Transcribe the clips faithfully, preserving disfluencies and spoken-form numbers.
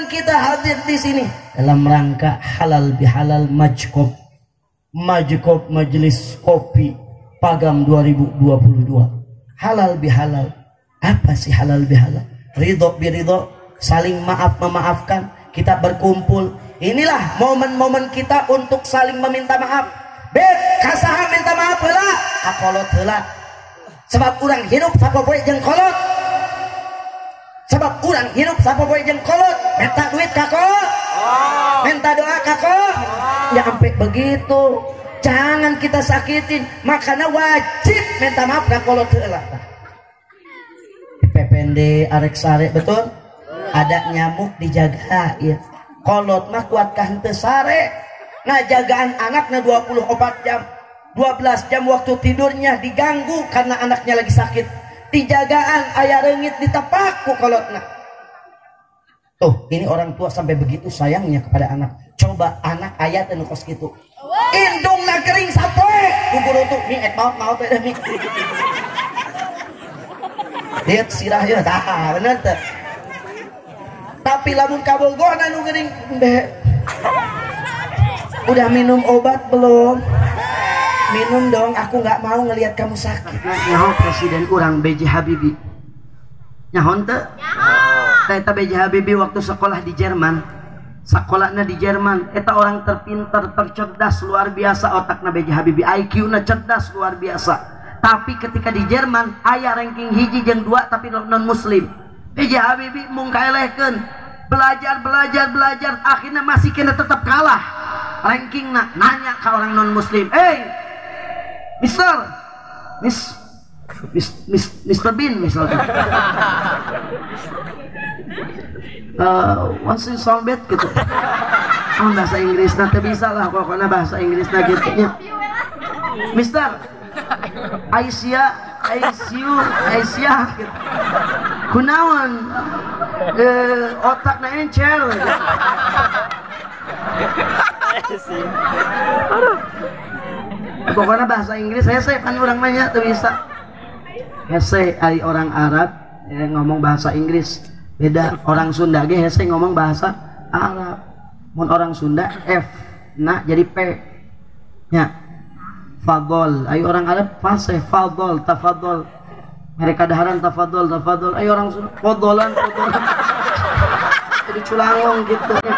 kita hadir di sini dalam rangka halal bihalal majkob majkob majelis kopi Pagam dua ribu dua puluh dua. Halal bihalal. Apa sih halal bihalal? Ridho biridho, saling maaf memaafkan, kita berkumpul. Inilah momen-momen kita untuk saling meminta maaf. Bet kasaha minta maaf heula, kakolot heula. Sebab urang hidup sapopoe jeung kolot. Sebab urang hidup sapopoe jeung kolot. Minta duit kakolot. Minta doa kakolot. Ya sampai begitu. Jangan kita sakitin, makanya wajib minta maaf kakolot heula. P P N D arek sare betul? Ada nyamuk dijaga ya. Kolot mah kuatkah henteu sare. Ngajagaan anaknya dua puluh empat jam. dua belas jam waktu tidurnya diganggu karena anaknya lagi sakit. Dijagaan aya reungit ditepak ku kolotna. Tuh, ini orang tua sampai begitu sayangnya kepada anak. Coba anak aya teh nu kos kitu. Indungna kering sapoe. Ku guru tuh mi et maot maot teh mi. Lihat sirah ya tah bener teh. Tapi lamun kabogona nu geuning udah minum obat belum? Minum dong, aku nggak mau ngelihat kamu sakit. Nyaho presiden kurang B J Habibie. Nyahon teh? Nyaho. Eta B J Habibie waktu sekolah di Jerman. Sekolahnya di Jerman. Eta orang terpintar, tercerdas luar biasa otakna B J Habibie. I Q-na cerdas luar biasa. Tapi ketika di Jerman aya ranking hiji jeung dua tapi non muslim. B J Habibie mung kaelehkeun. Belajar, belajar, belajar, akhirnya masih kena tetap kalah rankingnya. Nanya ke orang non muslim, hey Mister Miss Miss Miss Mister Bean misalnya, uh, what's in soundbed gitu. Oh, bahasa Inggris nanti bisa lah pokoknya bahasa Inggris nah gitu ya. Mister Aisyah Aisyah Aisyah gitu. Kunaon Uh, otaknya encer gitu. Pokoknya bahasa Inggris hese kan orang nanya tuh bisa hese ari orang Arab ya, ngomong bahasa Inggris beda orang Sunda ge hese ngomong bahasa Arab. Mun orang Sunda F nah jadi P nya fadol ayo orang Arab fasih fadol tafadol. Mereka daharan tafadol tafadol ayo orang Sunda fodolan fodolan jadi culangong gitu ya.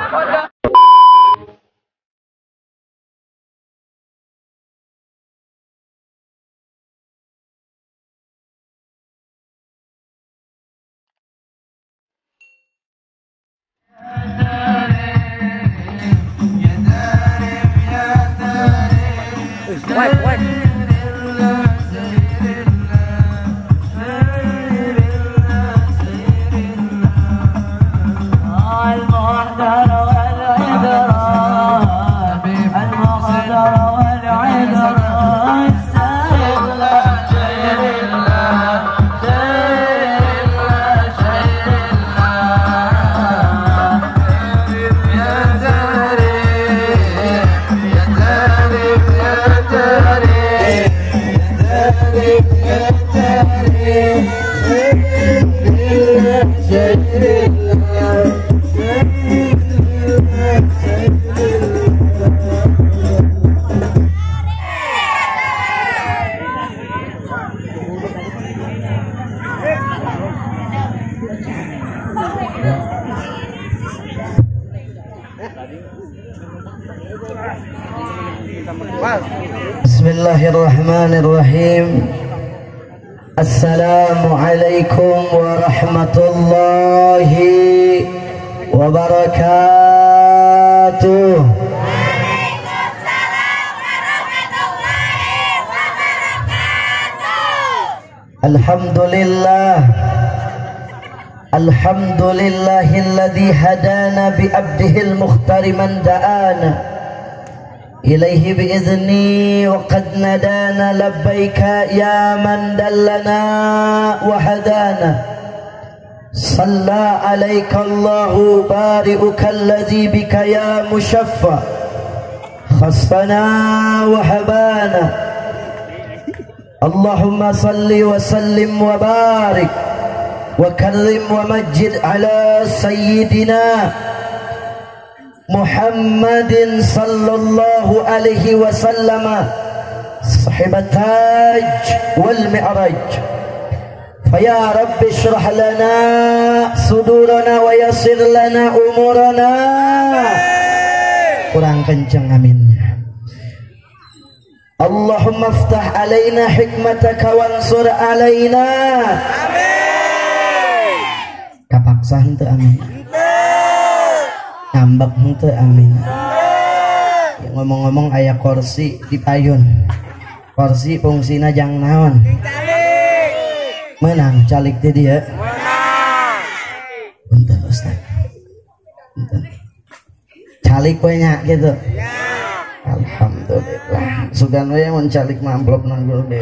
What what Bismillahirrahmanirrahim. Assalamualaikum warahmatullahi wabarakatuh. Waalaikumsalam warahmatullahi wabarakatuh. Alhamdulillah. Alhamdulillahilladzi hadana bi abdihil mukhtari man da'ana إليه بإذني وقد ندانا لبيك يا من دلنا وهدانا صلى عليك الله بارئك الذي بك يا مشفى خصنا وحبانا اللهم صل وسلم وبارك wa karrim wa majid ala sayyidina Muhammadin sallallahu alaihi wasallam sahibat taj wal mi'raj. Faya Rabbi syrah lana sudurana wa yassir lana umurana. Kurang kencang aminnya. Allahumma aftah alaina hikmataka wansur alaina. Amin. Kapaksa henteu amin. Ngambek henteu amin. Ngomong-ngomong aya kursi di payun. Kursi fungsina jang naon? Menang calik teh dia. Menang. Punten Ustaz. Punten. Calik we nya gitu. Ya. Alhamdulillah. Sugan we mun calik mah amplop nang gede.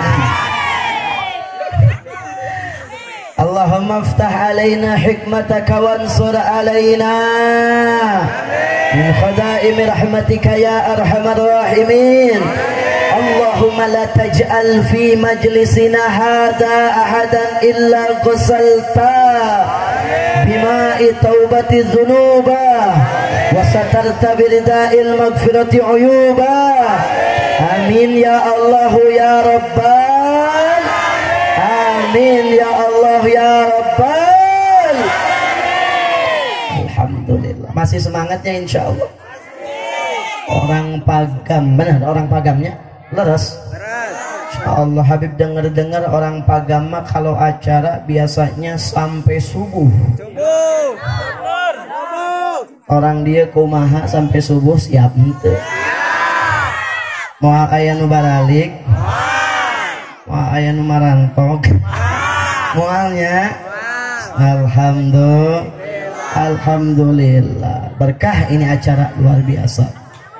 Allahumma aftah alaina hikmataka wansur alaina. Min khadaim rahmatika ya arhamar rahimin. Allahumma la taj'al fi majlisina hadha ahadan illa ghasalta bima'i taubati dhunuba wa satarta birida'il maghfirati uyuba. Amin ya Allah ya Rabbal. Amin ya Allah ya Rabbal. Alhamdulillah. Masih semangatnya insyaallah. Orang Pagam, benar orang Pagamnya leres. Insyaallah Habib dengar-dengar orang Pagam mah kalau acara biasanya sampai subuh. Orang dia kumaha sampai subuh siap henteu. Moal aya nu baralik. Moal aya nu marantog. Moalnya alhamdulillah. Alhamdulillah. Berkah ini acara luar biasa.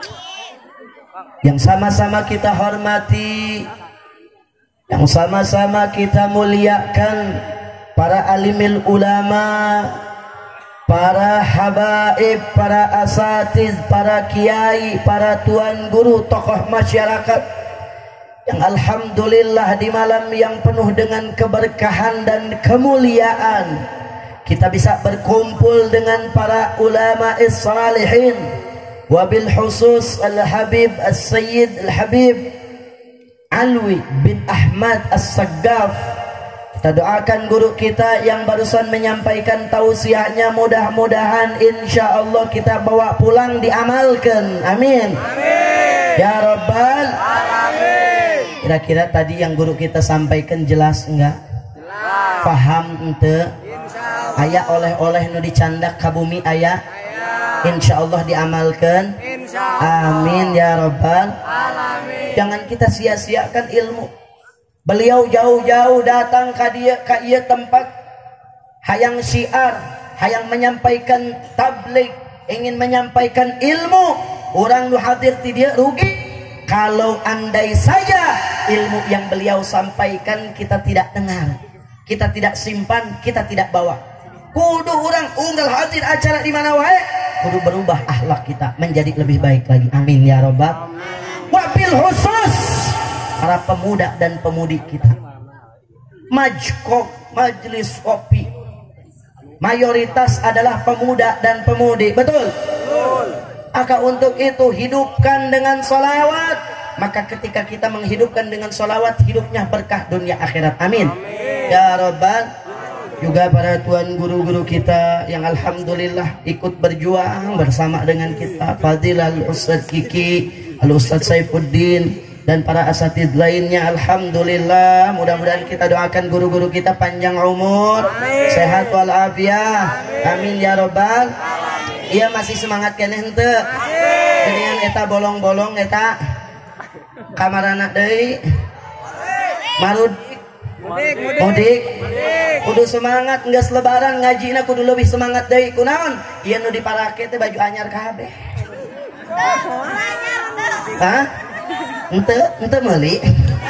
Yang sama-sama kita hormati, yang sama-sama kita muliakan para alimil ulama, para habaib, para asatiz, para kiai, para tuan guru, tokoh masyarakat yang alhamdulillah di malam yang penuh dengan keberkahan dan kemuliaan kita bisa berkumpul dengan para ulama as-salihin. Wabil khusus Al-Habib As-Sayyid Al-Habib Alwi bin Ahmad As-Saggaf. Kita doakan guru kita yang barusan menyampaikan tausiahnya, mudah-mudahan insya Allah kita bawa pulang diamalkan. Amin, amin. Ya Rabbal alamin. Kira-kira tadi yang guru kita sampaikan jelas enggak? Jelas. Faham ente? Aya oleh-oleh nu dicandak ka bumi aya? Insya Allah diamalkan. Insya Allah. Amin ya Rabbal alamin. Jangan kita sia-siakan ilmu. Beliau jauh-jauh datang ke dia ke ieu tempat hayang syiar, hayang menyampaikan tabligh, ingin menyampaikan ilmu. Orang nu hadir ti dia rugi kalau andai saja ilmu yang beliau sampaikan kita tidak dengar, kita tidak simpan, kita tidak bawa. Kudu orang unggal hadir acara di mana wae, kudu berubah akhlak kita menjadi lebih baik lagi. Amin ya Rabbal. Wabil khusus para pemuda dan pemudi kita. Majkok, majelis kopi, mayoritas adalah pemuda dan pemudi. Betul? Betul. Maka untuk itu hidupkan dengan sholawat. Maka ketika kita menghidupkan dengan sholawat, hidupnya berkah dunia akhirat. Amin, amin. Ya Rabbal. Juga para tuan guru-guru kita yang alhamdulillah ikut berjuang bersama dengan kita, Fadil Al-Ustadz Kiki, Al-Ustadz Saifuddin, dan para asatidz lainnya. Alhamdulillah, mudah-mudahan kita doakan guru-guru kita panjang umur, amin. Sehat walafiat. Amin ya Rabbal. Iya masih semangat keneh henteu? Dengan eta bolong-bolong eta kamarana deui. Marud mudik, mudik, kudu semangat, nggak lebaran ngajina kudu lebih semangat deui. Kunaon? Ieu nu diparake teh baju anyar kabeh. Hah? Henteu, henteu meuli.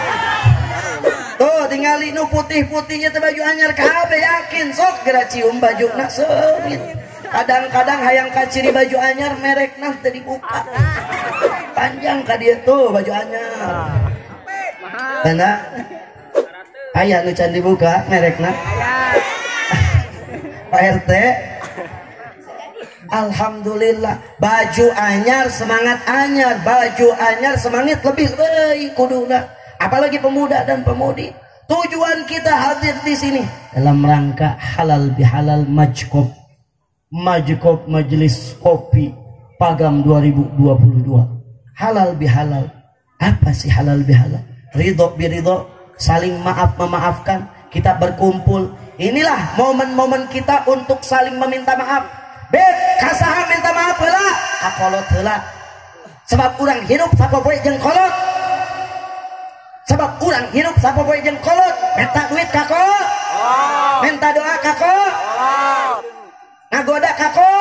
Tuh tingali nu putih-putihnya teh baju anyar kabeh, yakin sok geura cium bajuna seumit. Kadang-kadang hayang kaciri baju anyar merekna teh dibuka. Panjang ka dieu tuh baju anyar. Benar? Ayah nu can dibuka merekna. Pak R T. Alhamdulillah, baju anyar semangat anyar, baju anyar semangat lebih euy kuduna. Apalagi pemuda dan pemudi. Tujuan kita hadir di sini dalam rangka halal bihalal majkop. Majkop Majelis Kopi Pagam dua ribu dua puluh dua. Halal bihalal. Apa sih halal bihalal? Ridho biridho, saling maaf memaafkan, kita berkumpul. Inilah momen-momen kita untuk saling meminta maaf. Beb, kasaha minta maaf heula, kakolot heula. Sebab urang hidup sapopoe jeung kolot. Sebab urang hidup sapopoe jeung kolot. Minta duit kako. Minta doa kako. Ngagoda kako.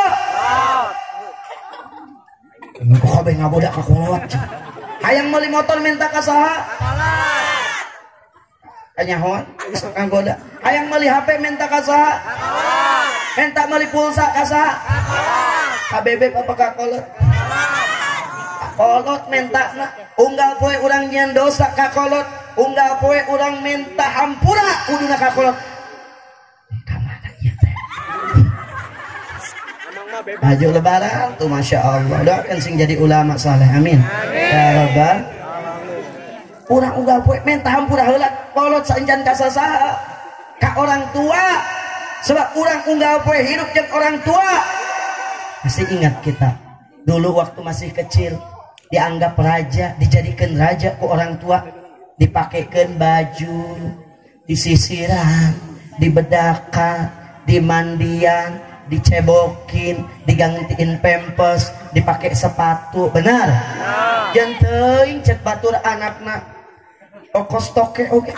Engko kabeh ngagoda kakolot. Hayang meuli motor minta kasaha? Kanyahoan ngagoda. Hayang meuli H P minta kasaha? Minta meuli pulsa kasaha? K B B apa kakolot? Kolot minta na unggal poe urang nyeun dosa ka kolot, unggal poe urang minta hampura kuduna ka kolot. Kamana ieu teh? Maju lebaran tuh masya Allah. Doakan sing jadi ulama saleh, amin. Ya rabbal. Urang unggal poe minta hampura heula kolot saenjan ka sasaha? Ka orang tua. Sebab urang unggal poe hidup jeung orang tua. Masih ingat kita dulu waktu masih kecil dianggap raja, dijadikan raja ke orang tua, dipakaikan baju, disisiran, dibedakan, dimandian, dicebokin, digantiin pempes, dipakai sepatu, benar? Janteing cek batur anakna, okos toke oke.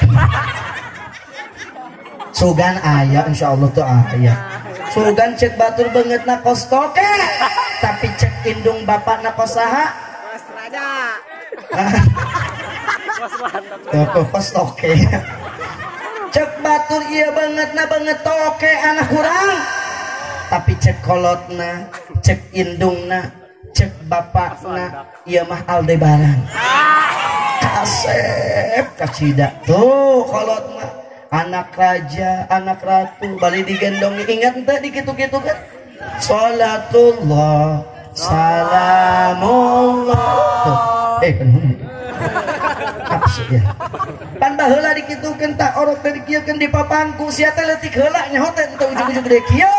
Sugan ayah, insya Allah tuh ayah. Sugan cek batur banget na kos toke, tapi cek indung bapak na kosaha. Toko kos toke. Cek batur iya banget na banget toke anak kurang. Tapi cek kolotna, cek indungna, cek bapakna, iya mah Aldebaran. Kasep kacida tuh kolotna. Anak raja, anak ratu, balik digendongi. Ingat ente dikitu-kitu kan? Salatullah, salamullah. Tuh, eh kan absurd ya. Pan baheula dikitukeun tak orok teh dikieukeun di papangku, sia teh leutik heula nyaho teh teu ujug-ujug gede kieu.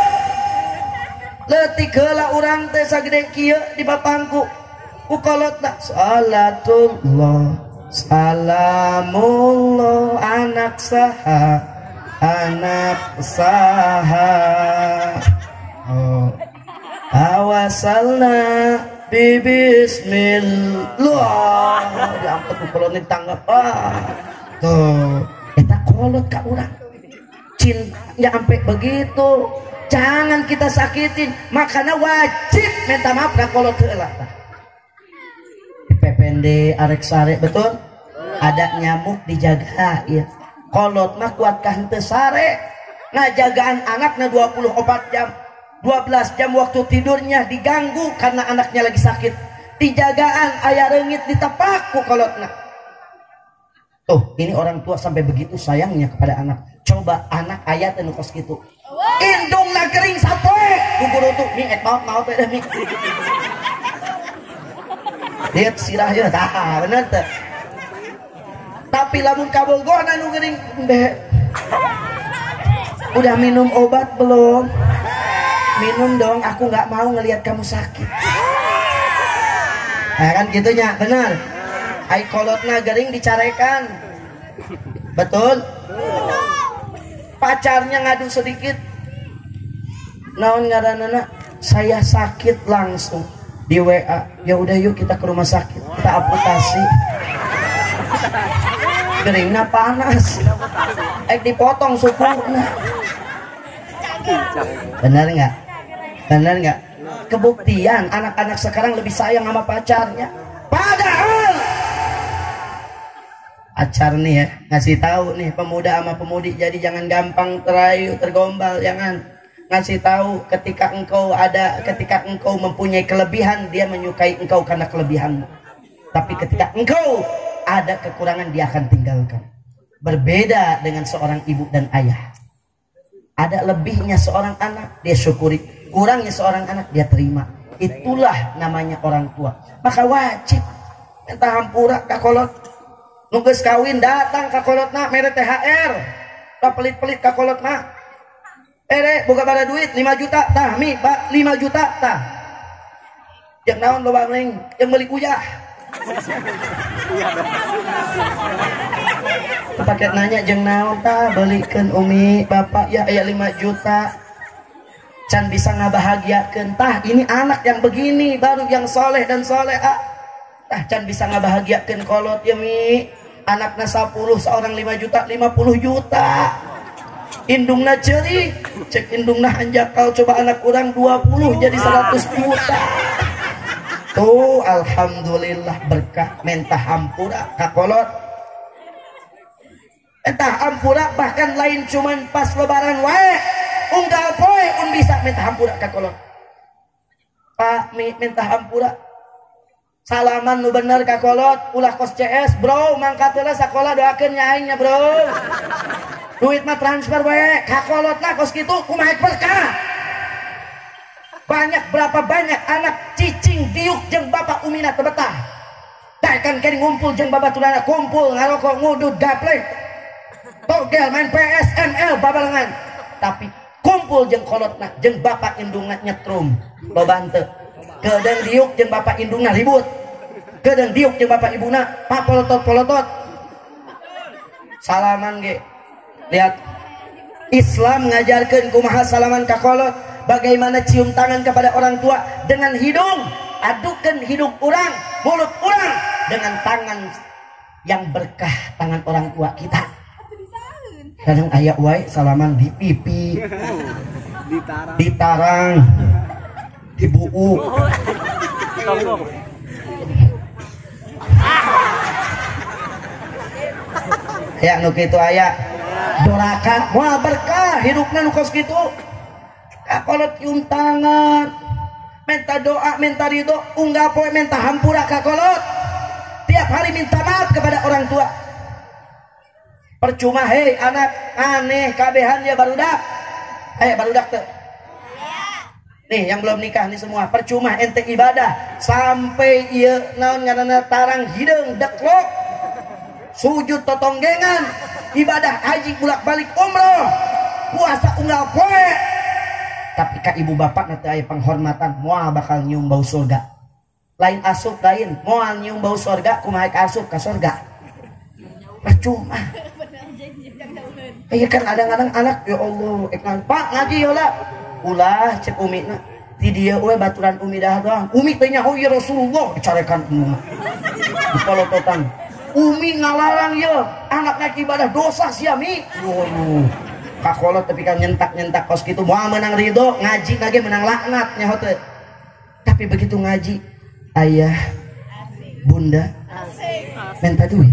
Leutik heula urang teh sagede kieu di papangku. Ku kolotna salatullah, salamullah, anak saha, anak saha. Oh, awasalna bi bismillah. Diangkat ku kolot tanggap. Ah, tuh, eta kolot ka urang. Cinta sampai begitu. Jangan kita sakitin, makanya wajib minta maaf ka kolot heula. P P N D arek sare betul? Ada nyamuk dijaga ya. Kolot mah kuatkah henteu sare? Ngajagaan anaknya dua puluh empat jam. dua belas jam waktu tidurnya diganggu karena anaknya lagi sakit. Dijagaan aya reungit ditepak ku kolotna. Tuh, ini orang tua sampai begitu sayangnya kepada anak. Coba anak aya teh nu kos kitu. Indungna kering sapoe. Ku guru tuh mi et maot maot teh mi. Lihat sirah ya, tah bener teh. Tapi lamun kabogona nu geuning be. Udah minum obat belum? Minum dong, aku nggak mau ngelihat kamu sakit. Nah kan gitunya, benar. Ai kolotna gering dicarekan. Betul? Pacarnya ngadu sedikit. Naon ngaranana? Saya sakit langsung. Di W A, ya udah yuk kita ke rumah sakit, kita amputasi. Geringna panas, ek dipotong sukunya. Benar nggak? Benar nggak? Kebuktian anak-anak sekarang lebih sayang sama pacarnya. Padahal pacar nih ya ngasih tahu nih pemuda sama pemudi, jadi jangan gampang terayu tergombal, jangan. Ngasih tahu ketika engkau ada, ketika engkau mempunyai kelebihan, dia menyukai engkau karena kelebihanmu. Tapi ketika engkau ada kekurangan, dia akan tinggalkan. Berbeda dengan seorang ibu dan ayah. Ada lebihnya seorang anak, dia syukuri. Kurangnya seorang anak, dia terima. Itulah namanya orang tua. Maka wajib minta hampura ka kolot. Nunggus kawin datang ka kolotna mere T H R. Tak pelit-pelit ka kolotna. Ere boga bada duit lima juta tah mi Pak lima juta tah. Yang naon loba neng yang beli kuyah. Paket nanya jeung naon tah belikeun umi bapak ya aya lima juta. Can bisa ngabahagiakeun tah ini anak yang begini baru yang soleh dan soleha. Tah can bisa ngabahagiakeun kolot ya mi. Anakna sepuluh seorang lima juta lima puluh juta. Indungna ceuri cek indungna hanjakal coba anak kurang dua puluh jadi seratus juta. Tuh alhamdulillah berkah minta hampura ka kolot. Entah hampura bahkan lain cuman pas lebaran wae unggal poe un bisa minta hampura ka kolot. Pak minta hampura salaman nu bener ka kolot ulah kos C S bro mangkat heula sakola doakeun nya aing nya bro. Duit mah transfer wae ka kolot lah kos kitu kumaha berkah. Banyak berapa banyak anak cicing diuk jeung bapak umina teu betah. Da kan kene ngumpul jeung babaturana kumpul ngarokok ngudud gaplek. Togel main P S M L babalengan. Tapi kumpul jeung kolotna jeung bapak indungna nyetrum loban teu. Kedeung diuk jeung bapak indungna ribut. Kedeung diuk jeung bapak ibuna papolotot-polotot. Salaman ge. Lihat Islam ngajarkeun kumaha salaman ka kolot. Bagaimana cium tangan kepada orang tua dengan hidung, adukan hidung orang, mulut orang dengan tangan yang berkah tangan orang tua kita. Kadang ayak wae salaman di pipi, di tarang, di buuk. Ayak nu kitu ayak doraka moal berkah hidupna nu kos kitu. Kolot cium tangan minta doa minta ridho unggah poe minta hampura ka kolot tiap hari minta maaf kepada orang tua. Percuma hei anak aneh kabehan ya barudak ayo barudak tuh nih yang belum nikah nih semua percuma ente ibadah sampai ieu naon ngaranna tarang hideung deklok sujud totonggengan ibadah haji bolak-balik umroh puasa unggal poe. Tapi ka ibu bapak nanti aya penghormatan moal bakal nyium bau surga. Lain asup lain moal nyium bau surga kumaha asup ka surga. Percuma. Iya kan kadang-kadang anak ya Allah ekan Pak ngaji heula. Ulah cek umina. Ti dieu we baturan umi dah doang. Umi teh nyaho ya Rasulullah dicarekan umma. Dipalototan. Umi ngalarang ye anakna ibadah dosa sia mi. Waduh. Kakolot tapi kan nyentak-nyentak kos gitu mau menang ridho ngaji lagi menang laknat nyaho teh. Tapi begitu ngaji ayah bunda minta duit.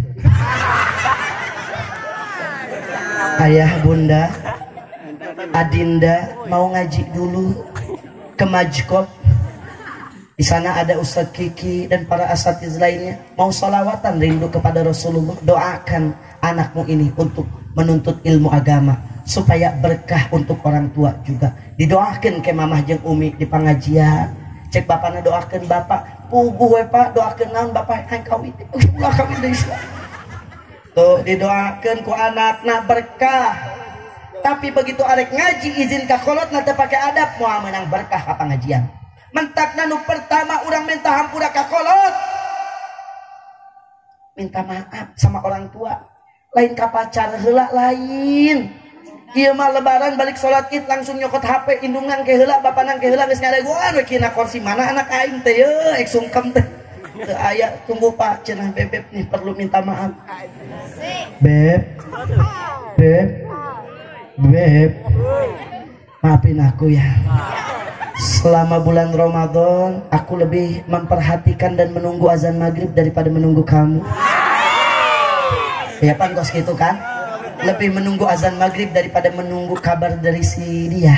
Ayah bunda adinda mau ngaji dulu ke Majkop. Di sana ada Ustadz Kiki dan para asatiz lainnya mau salawatan rindu kepada Rasulullah. Doakan anakmu ini untuk menuntut ilmu agama supaya berkah untuk orang tua juga. Didoakan ke mamah jeung umi di pengajian. Cek bapakna doakan bapak puguh we pak doakan naon bapak hayang kawin ulah kawin deui tuh didoakan ku anakna berkah. Tapi begitu arek ngaji izin ka kolotna teu pake adab moal menang berkah ka pengajian. Mentakna nu pertama urang minta hampura ka kolot minta maaf sama orang tua lain ka pacar heula lain. Ieu mah lebaran balik salat Id langsung nyokot H P indungan ke heula bapanan ke heula geus ngadaguan we kina kursi mana anak aing teh ye ek sungkem teh. Teu aya tunggu Pak cenah bebeb nih perlu minta maaf. Beb. Beb. Beb. Maafin aku ya. Selama bulan Ramadan aku lebih memperhatikan dan menunggu azan maghrib daripada menunggu kamu. Ya pan kos gitu kan? Lebih menunggu azan maghrib daripada menunggu kabar dari si dia.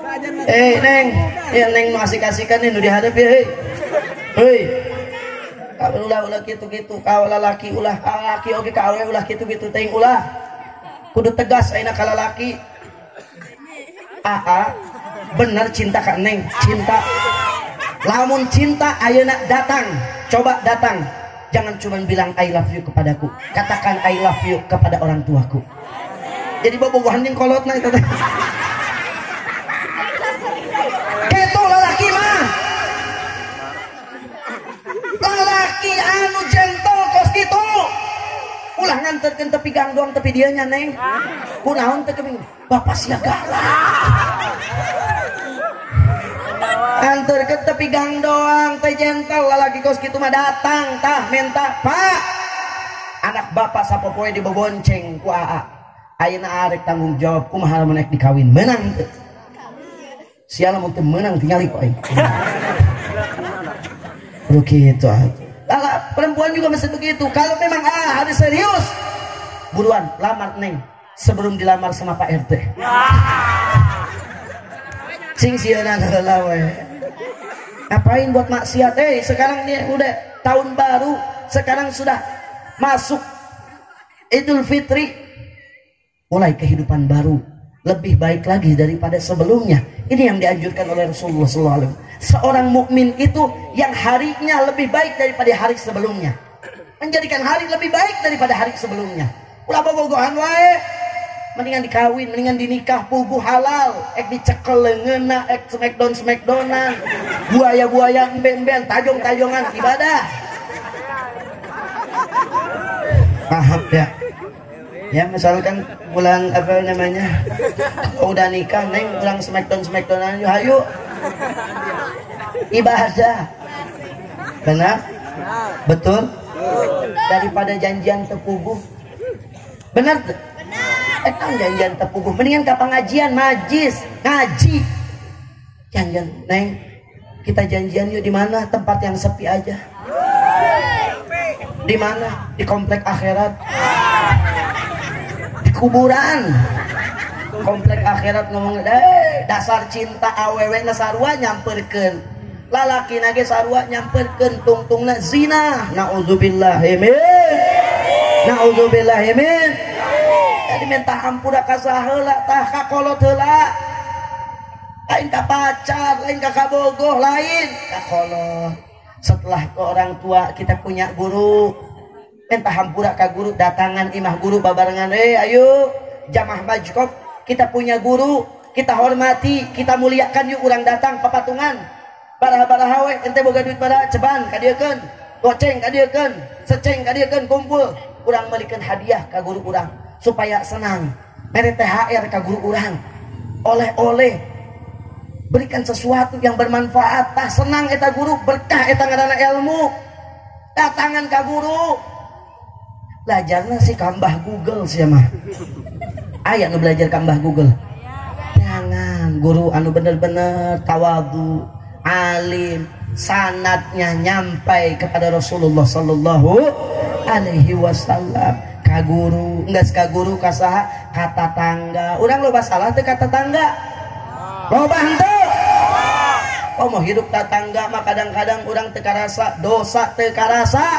Eh neng, ya neng nu asik-asikan nih nu dihadap ya hei. Hei. Kawin ulah ulah gitu-gitu, kau lalaki ulah laki oke kau ulah gitu-gitu teuing ulah. Kudu tegas ayeuna ka lalaki. Aa, bener cinta ka Neng, cinta. Lamun cinta ayeuna datang, coba datang. Jangan cuma bilang I love you kepadaku, katakan I love you kepada orang tuaku. Jadi bobogohan jeung kolotna eta teh. Ketu lalaki mah. Lalaki anu gentle kos kitu. Ulah nganterkeun tepi gang doang tepi dieu nya Neng. Kunaon teh keuning? Bapak siaga. Anterkeun tepi gang doang teh gentle lalaki kos kitu mah datang tah minta, "Pak, anak bapak sapopoe dibobonceng ku aa. Ayeuna arek tanggung jawab kumaha lamun rek dikawin meunang teu?" Sia lamun teu meunang tingali ku aing. Begitu Lala, perempuan juga mesti begitu. Kalau memang ah harus serius, buruan lamar Neng sebelum dilamar sama Pak R T. Sing sieuna heula we. Ngapain buat maksiat? Eh, sekarang dia udah tahun baru, sekarang sudah masuk Idul Fitri. Mulai kehidupan baru lebih baik lagi daripada sebelumnya. Ini yang dianjurkan oleh Rasulullah shallallahu alaihi wasallam. Seorang mukmin itu yang harinya lebih baik daripada hari sebelumnya, menjadikan hari lebih baik daripada hari sebelumnya. Ulah bobogohan wae, mendingan dikawin, mendingan dinikah, puguh halal, ek dicekel leungeunna, ek smackdown smackdownan, buaya-buaya emben-emben, tajong-tajongan ibadah. Paham ya? Ya misalkan pulang apa namanya, udah nikah Neng pulang smackdown smackdownan yuk ayo ibadah, benar betul daripada janjian tepuguh, benar tuh eh kan janjian tepuguh mendingan ke pengajian majis ngaji janjian Neng kita janjian yuk di mana tempat yang sepi aja, di mana di komplek akhirat, kuburan komplek akhirat ngomong eh dasar cinta awewe na sarua nyamperkeun lalaki nage sarua nyamperkeun tungtungna zina naudzubillah min naudzubillah min jadi minta hampura ka saheula tah ka kolot heula lain ka pacar lain ka kabogoh lain ka kolot. Setelah ke orang tua kita punya guru minta hampura ka guru datangan imah guru babarengan eh ayo jamaah majkop kita punya guru kita hormati kita muliakan yuk urang datang papatungan baraha-baraha we ente boga duit pada ceban kadiekeun goceng kadiekeun seceng kadiekeun kumpul urang melikeun hadiah ka guru urang supaya senang mere T H R ka guru urang oleh-oleh berikan sesuatu yang bermanfaat tah senang eta guru berkah eta ngaranna ilmu datangan ka guru belajarnya sih kambah Google sih mah aya nu belajar kambah Google jangan guru anu bener-bener tawadu alim sanadnya nyampai kepada Rasulullah sallallahu alaihi wasallam ka guru enggeus ka guru ka saha ka tatangga urang loba salah teh ka tatangga loba henteu oh mau hidup tatangga mah kadang-kadang urang teu karasa dosa teu karasa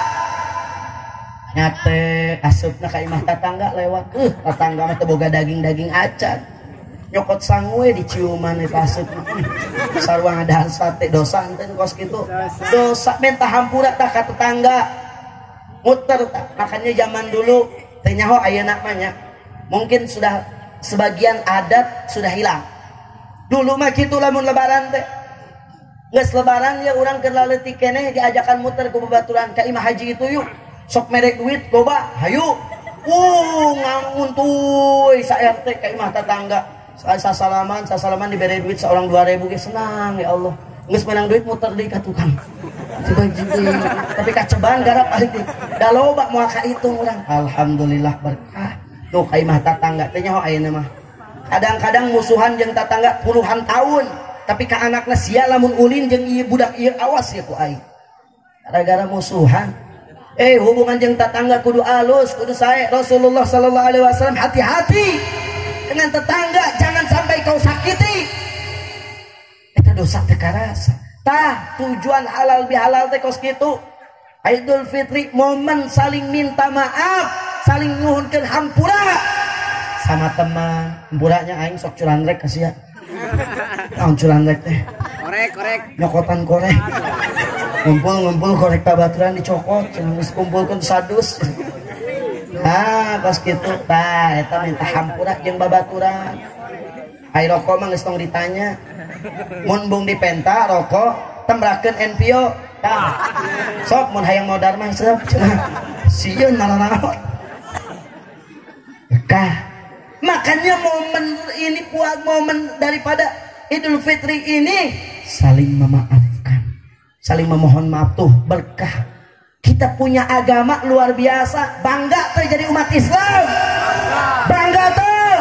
nyate asupna ka imah tatangga lewat uh tatangga mah teu boga daging-daging acan nyokot sangwe diciuman eta asupna sarua ngadahar sate dosa henteu kos kitu dosa minta hampura tah ka tetangga muter tah makanya zaman dulu teh nyaho ayeuna mah nya mungkin sudah sebagian adat sudah hilang dulu mah kitu lamun lebaran teh geus lebaran ya urang keur laleutik keneh diajakan muter ku babaturan ka imah haji itu yuk sok merek duit loba hayu uh ngangun tuh sa R T ka imah tetangga sasalaman sasalaman diberi duit seorang dua ribu ge senang ya Allah geus menang duit muter deui ka tukang tapi kaceban garap alik da loba moal kahitung urang alhamdulillah berkah tuh ka imah tetangga teh nyaho ayeuna mah kadang-kadang musuhan jeung tetangga puluhan tahun tapi ka anakna sia lamun ulin jeung ieu budak ieu awas ya ku aing gara-gara musuhan. Eh hubungan jeung tetangga kudu alus kudu sae. Rasulullah sallallahu alaihi wasallam hati-hati dengan tetangga jangan sampai kau sakiti eta dosa teu karasa tah tujuan halal bihalal teh kos kitu Idul Fitri momen saling minta maaf, saling nyuhunkeun hampura sama teman. Hampuranya aing sok curanrek kasih ya. Naon curanrek teh? Korek, korek. Nyokotan korek. Ngumpul-ngumpul korek babaturan dicokot, cenah geus kumpulkeun sadus. Ah, pas kitu tah eta minta hampura jeung babaturan. Ai rokok mah geus tong ditanya. Mun bung dipenta rokok tembrakeun N P O. Tah. Sok mun hayang modar mah sok. Sieun naon-naon. Kah. Makanya momen ini buat momen daripada Idul Fitri ini saling memaafkan, saling memohon maaf tuh berkah. Kita punya agama luar biasa, bangga tuh jadi umat Islam. Bangga tuh.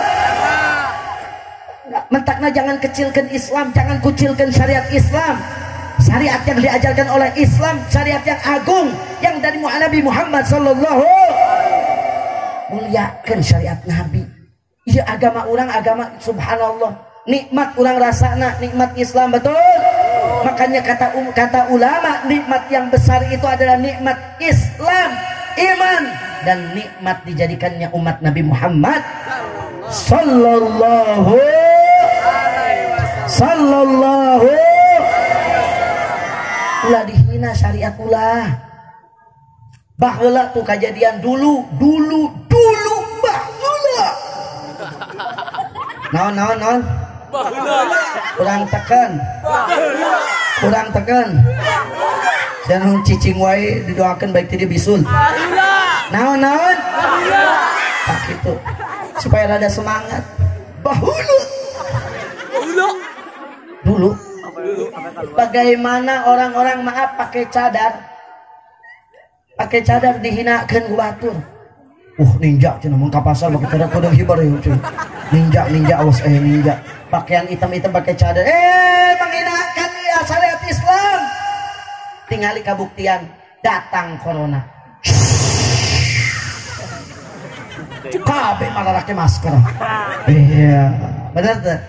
Mentakna jangan kecilkan Islam, jangan kucilkan syariat Islam. Syariat yang diajarkan oleh Islam, syariat yang agung yang dari Nabi Muhammad sallallahu muliakan syariat Nabi. Iya agama orang agama subhanallah nikmat orang rasana nikmat Islam betul. Makanya kata um, kata ulama nikmat yang besar itu adalah nikmat Islam, iman dan nikmat dijadikannya umat Nabi Muhammad sallallahu sallallahu ulah dihina syariat ulah. Baheula tuh kejadian dulu dulu dulu baheula. Naon naon naon? Kurang tekan. Kurang tekan. Jangan cicing wae didoakeun baik tadi bisul. Naon naon? Tak gitu. Supaya rada semangat. Bahulu. Dulu. Bagaimana orang-orang maaf pakai cadar? Pakai cadar dihinakeun ku batur. Uh ninja cenah mun ka pasar pakai cadar kodong hibar ya cenah. Ninja ninja awas eh ninja. Pakaian hitam-hitam pakai cadar. Eh menghinakan ya syariat Islam. Tingali kabuktian datang corona. Kabeh malah pakai masker. Iya, benar tuh.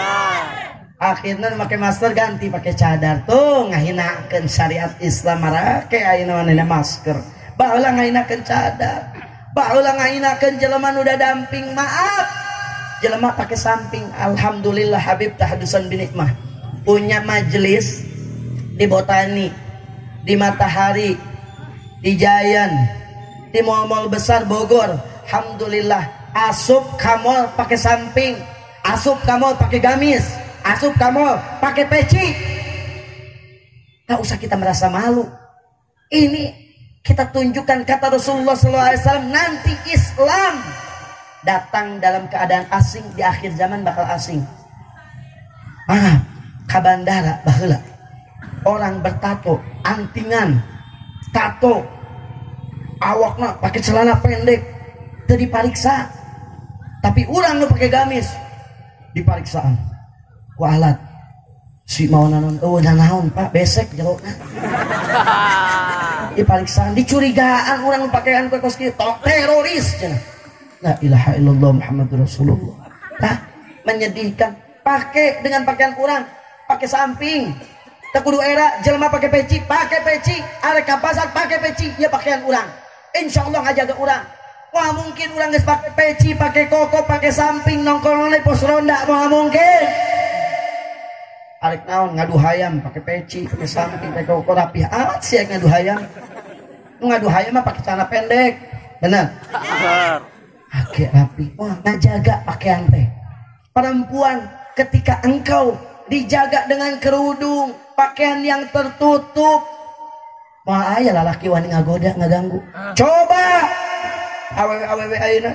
Akhirnya pakai masker ganti pakai cadar tuh ngahinakeun syariat Islam marake ayeuna manehna masker. Baheula ngahinakeun cadar. Baheula ngahinakeun jelema nu damping maaf. Jelema pakai samping. Alhamdulillah Habib tahdusan binikmah. Punya majelis di Botani, di Matahari, di Jayan, di mall-mall besar Bogor. Alhamdulillah asup kamol pakai samping, asup kamol pakai gamis, asup kamol pakai peci. Tak usah kita merasa malu. Ini kita tunjukkan kata Rasulullah shallallahu alaihi wasallam, nanti Islam datang dalam keadaan asing, di akhir zaman bakal asing. Ah, ka bandara baheula orang bertato, antingan, tato, awakna pakai celana pendek, teu dipariksa. Tapi urang nu pakai gamis dipariksaan ku alat. Si mau nanon, oh nanaon Pak, besek jerokna. Dipariksaan, dicurigaan urang nu pakaian ku kos kieu teroris cenah. La ilaha illallah Muhammadur Rasulullah. Tah menyedihkan. Pakai dengan pakaian kurang, pakai samping. Tak kudu era jelema pakai peci, pakai peci. Arek ka pasar pakai peci, ya pakaian urang. Insyaallah ngajaga urang. Wah mungkin urang geus pakai peci, pakai koko, pakai samping nongkrong di pos ronda, wah mungkin. Arek naon ngadu hayam pakai peci, pakai samping, pakai koko rapi amat sih ngadu hayam. Ngadu hayam mah pakai celana pendek. Benar? Benar. Pakai rapi. Wah, ngajaga pakaian teh. Perempuan ketika engkau dijaga dengan kerudung, pakaian yang tertutup, wah aya lalaki wani ngagoda ngaganggu. Coba awewe-awewe ayeuna.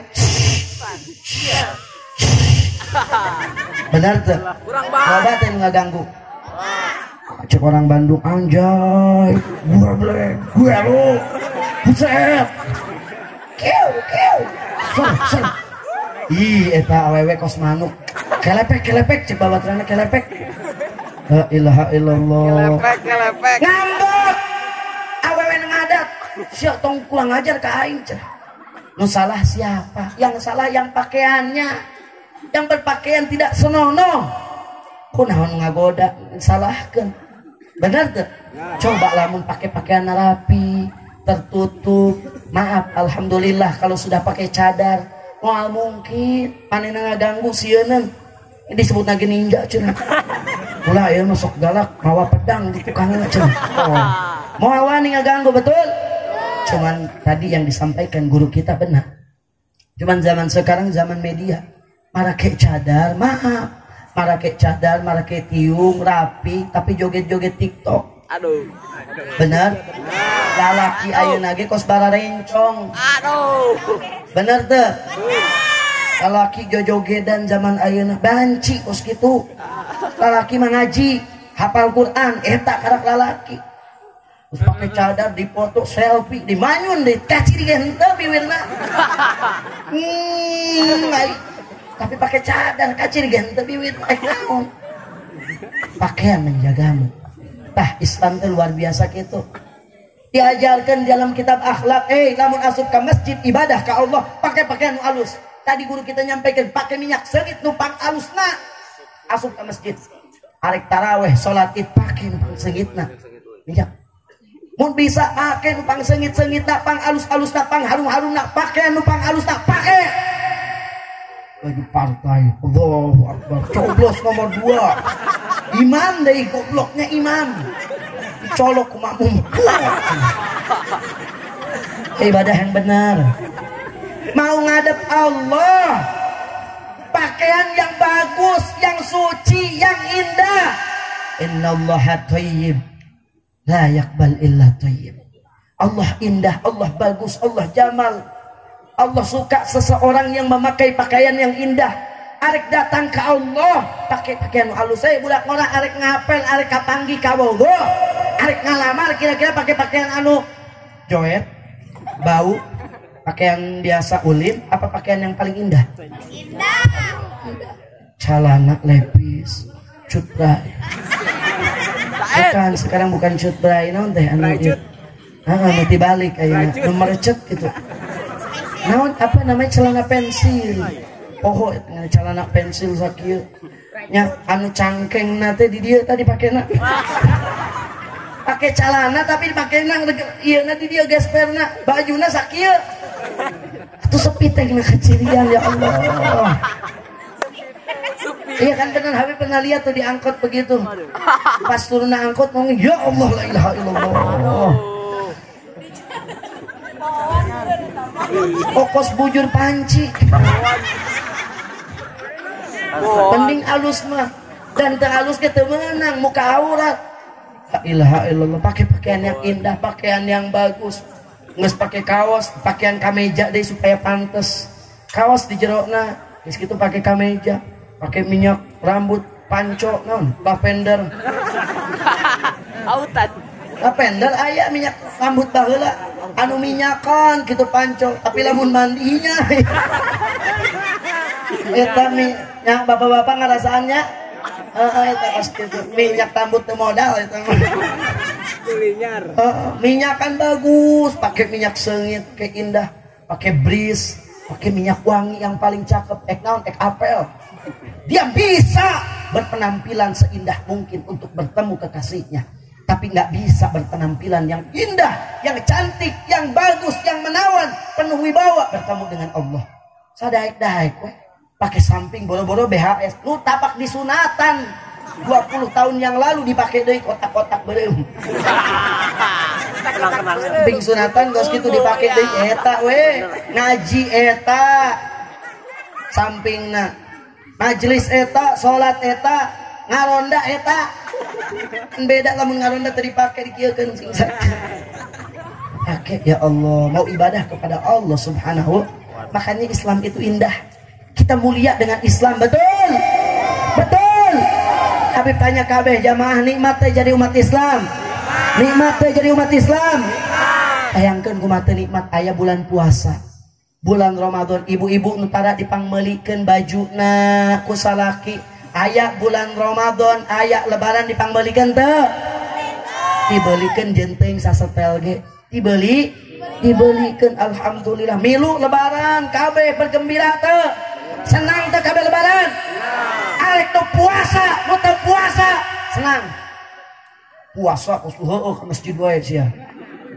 Benar tuh. Coba teh ngaganggu. Cek orang Bandung anjay, gue blek, gue lu, buset, kiu kiu, ser ser. Ih, eta awewe kos manuk, kelepek kelepek, cek bawatrana kelepek. La ilaha illallah. Kelepek kelepek. Ngambek, awewe ngadat, siap tong kurang ajar ke aing ceh. Nu salah siapa? Yang salah yang pakaiannya, yang berpakaian tidak senonoh. Kunaon ngagoda, salahkeun. Benar tuh. Coba lamun pakai pakaian rapi, tertutup. Maaf, alhamdulillah kalau sudah pakai cadar. Wah mungkin panena ngaganggu sieun. Ini disebut lagi ninja cenah. Ulah ya masuk galak mawa pedang di tukangnya cenah. Oh. Mau wani ngaganggu betul? Cuman tadi yang disampaikan guru kita benar. Cuman zaman sekarang zaman media. Marake cadar, maaf. Marake cadar, marake tiung, rapi, tapi joget-joget TikTok. Aduh. Bener? Lalaki ayeuna ge kos bararencong. Aduh. Bener teu? Lalaki jojogedan zaman ayeuna banci kos kitu. Lalaki mah ngaji, hafal Quran, eta karak lalaki. Terus pakai cadar dipoto selfie di manyun deh kaciri henteu biwirna. Hmm, ai. Tapi pakai cadar kaciri henteu biwir eh naon. Pakaian menjagamu. Tah Islam itu luar biasa gitu. Diajarkan dalam kitab akhlak, eh lamun asup ke masjid ibadah ke Allah pakai pakaian halus. Tadi guru kita nyampaikan pakai minyak sengit numpang halusna. Asup ke masjid. Arek taraweh salat id pakai numpang sengitna. Minyak. Mun bisa pakai numpang sengit-sengitna, pang halus-halusna, pang harum-harumna, pakai numpang halusna, pakai. Lagi partai, Allahu Akbar, coblos nomor dua. Imam deh, gobloknya imam. Dicolok ke makmum. Ibadah yang benar. Mau ngadep Allah, pakaian yang bagus, yang suci, yang indah. Innallaha thayyib, la yaqbal illa thayyib. Allah indah, Allah bagus, Allah jamal. Allah suka seseorang yang memakai pakaian yang indah. Arek datang ke Allah pakai pakaian halus. Saya budak orang arek ngapel, arek kapanggi kawogo, arek ngalamar kira-kira pakai pakaian anu joet, bau, pakaian biasa ulim, apa pakaian yang paling indah? Indah. Celana lepis, cutbray. Bukan sekarang bukan cutbray, naon teh anu ieu. Heeh, nanti balik aya nomor cet gitu. Naon apa namanya celana pensil. Oh, celana pensil sakieu. Nya anu cangkeng nate di dia tadi pakena. Pakai celana tapi dipakena ieu na di dia gesperna, bajuna sakieu. Atuh sepi teh na kecirian ya Allah. Iya kan benar Habib pernah lihat tuh di angkot begitu. Pas turun angkot ngomong ya Allah la ilaha illallah. Okos bujur panci. Penting halus mah dan terhalus kita menang muka aurat. La ilaha illallah, pakai pakaian yang indah, pakaian yang bagus. Nges pakai kaos, pakaian kameja deh supaya pantas. Kaos di jerokna, geus kitu pakai kameja, pakai minyak rambut panco non, lavender. Autan. Lavender aya minyak rambut baheula anu minyakan gitu panco, tapi lamun mandinya. Eta minyak bapak-bapak ngarasaannya heeh eta pasti minyak rambut teu modal eta mah. Kulinyar. Heeh, minyakan bagus, pakai minyak sengit kayak indah, pakai bris, pakai minyak wangi yang paling cakep, ek naon ek apel. Dia bisa berpenampilan seindah mungkin untuk bertemu kekasihnya, tapi nggak bisa berpenampilan yang indah, yang cantik, yang bagus, yang menawan, penuh wibawa bertemu dengan Allah. Sadaek-daek weh. Pakai samping boro-boro B H S lu tapak di sunatan dua puluh tahun yang lalu dipakai deui kotak-kotak beureum. Samping sunatan geus kitu dipakai deui eta we ngaji eta sampingna majelis eta salat eta ngaronda eta beda lamun ngaronda teu dipake dikieukeun sing pakai ya Allah mau ibadah kepada Allah Subhanahu. Makanya Islam itu indah. Kita mulia dengan Islam, betul? Betul. Habib tanya kabeh jamaah nikmat teh jadi umat Islam. Nikmat teh jadi umat Islam. Bayangkeun kumaha teu nikmat aya bulan puasa. Bulan Ramadan ibu-ibu nu pada dipangmeulikeun bajuna ku salaki. Aya bulan Ramadan, aya lebaran dipangmeulikeun teu? Dibelikeun jenteung sasetel ge. Dibeli, dibelikeun alhamdulillah. Milu lebaran kabeh bergembira teu? Senang teu kabeh lebaran? Arek nu puasa, nu teu puasa senang. Puasa kos heueuh ke masjid wae sia.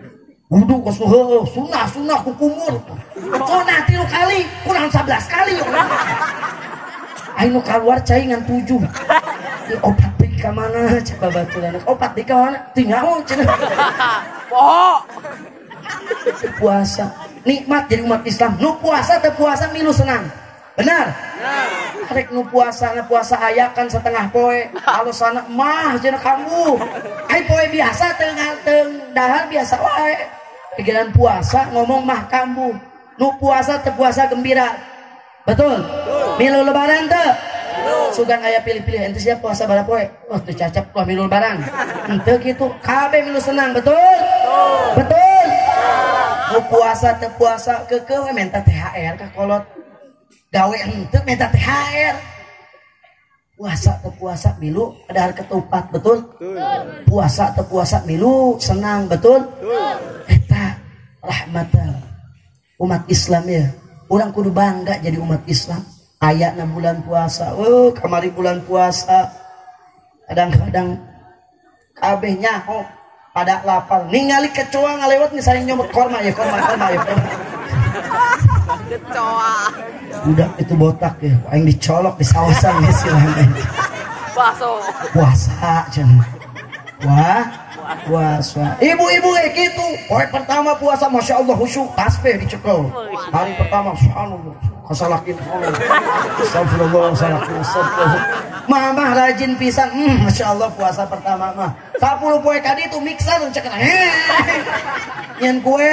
Wudu ke suhu, sunah sunah ku kumur, sunah tilu kali, kurang sebelas kali. Ayo keluar cai ngan tujuh. Opat di kamana? Coba baturan. Opat di kamana? Tinggal cina. Poho. Puasa, nikmat jadi umat Islam. Nu puasa teu puasa milu senang. Benar? Rek nu puasa na puasa ayakan setengah poe. Kalau sana mah cenah kamu. Ai poe biasa teu ngateng dahar biasa wae. Pikiran puasa ngomong mah kambuh. Nu puasa teu puasa gembira. Betul? Milu lebaran teu? Sugan aya pilih-pilih ente siap puasa bara poe. Oh teu cacap tuh milu lebaran. Henteu kitu, kabeh milu senang, betul? Betul. Nu puasa teu puasa keukeuh minta T H R ka kolot. Gawe henteu minta T H R. Puasa teu puasa milu ada ketupat, betul? Puasa teu puasa milu senang, betul? Eta rahmatan umat Islam ya. Orang kudu bangga jadi umat Islam. Ayatna bulan puasa, oh kamari bulan puasa. Kadang-kadang kabeh nyaho pada lapar. Ningali kecoa ngalewat misalnya nyomot korma ya korma korma ya korma. Kecoa. Budak itu botak ya, aing dicolok di sawasan ya silahkan. Bakso. Puasa cenah. Wah, puasa. Ibu-ibu kayak gitu. Poe pertama puasa masya Allah khusyuk tasbih dicekel. Hari pertama subhanallah. Kasalakin Allah. Astagfirullah salakin astagfirullah. Mama rajin pisan. Hmm, masya Allah puasa pertama mah. sepuluh poe kadi itu mixer cek heh. Nyen kue.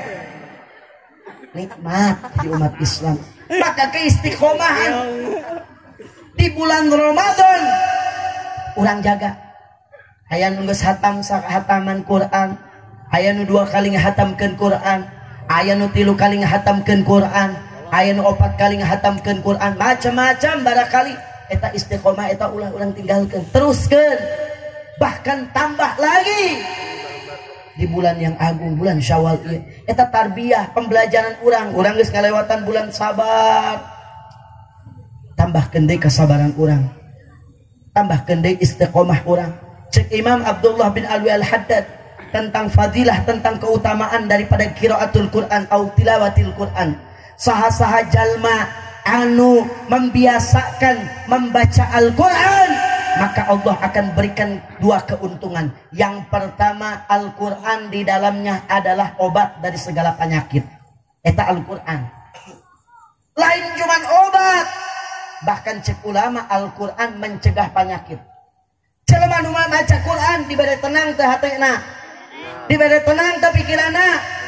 Nikmat di umat Islam. Maka keistiqomahan di bulan Ramadan urang jaga. Aya nu geus hatam hataman Quran, aya nu dua kali ngahatamkeun Quran, aya nu tilu kali ngahatamkeun Quran, aya nu opat kali ngahatamkeun Quran, macam-macam barakali eta istiqomah eta ulah urang tinggalkeun, teruskeun. Bahkan tambah lagi di bulan yang agung, bulan Syawal ieu. Eta tarbiyah, pembelajaran urang, urang geus ngalewatan bulan sabar. Tambahkeun deui kesabaran urang. Tambahkeun deui istiqomah urang. Cek Imam Abdullah bin Alwi Al-Haddad tentang fadilah, tentang keutamaan daripada qiraatul Quran atau tilawatil Quran. Saha-saha jalma anu membiasakan membaca Al-Quran, maka Allah akan berikan dua keuntungan. Yang pertama, Al-Quran di dalamnya adalah obat dari segala penyakit. Eta Al-Quran lain cuman obat, bahkan cek ulama Al-Quran mencegah penyakit. Jelema nu maca Quran dibere tenang teh hatena, dibere tenang teh pikirana,